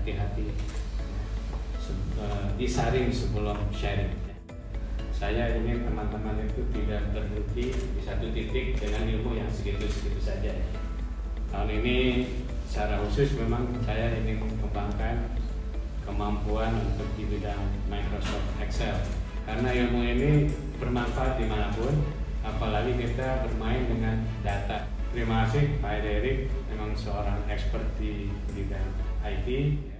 hati-hati disaring sebelum sharing. Saya ingin teman-teman itu tidak berhenti di satu titik dengan ilmu yang segitu-segitu saja. Tahun ini secara khusus memang saya ingin mengembangkan kemampuan untuk di bidang Microsoft Excel, karena ilmu ini bermanfaat dimanapun, apalagi kita bermain dengan data. Terima kasih Pak Erik, memang seorang expert di bidang IT.